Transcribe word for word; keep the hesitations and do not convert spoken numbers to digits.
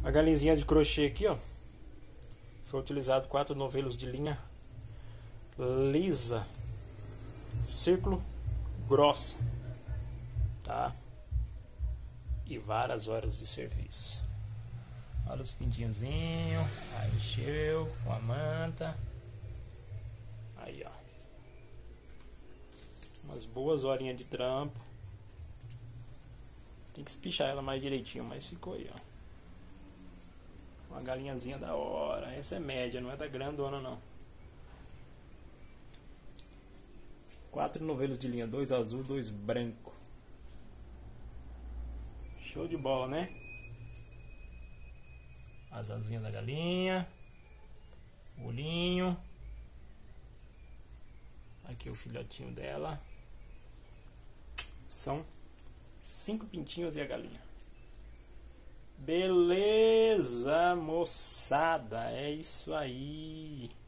A galinzinha de crochê aqui, ó, foi utilizado quatro novelos de linha lisa, círculo, grossa, tá? E várias horas de serviço. Olha os pintinhozinhos. Aí encheu com a manta. Aí, ó. Umas boas horinhas de trampo. Tem que espichar ela mais direitinho, mas ficou aí, ó. Uma galinhazinha da hora. Essa é média, não é da grandona não. Quatro novelos de linha, dois azul, dois branco. Show de bola, né? As asinhas da galinha. Olhinho. Aqui o filhotinho dela. São cinco pintinhos e a galinha. Beleza, moçada. É isso aí.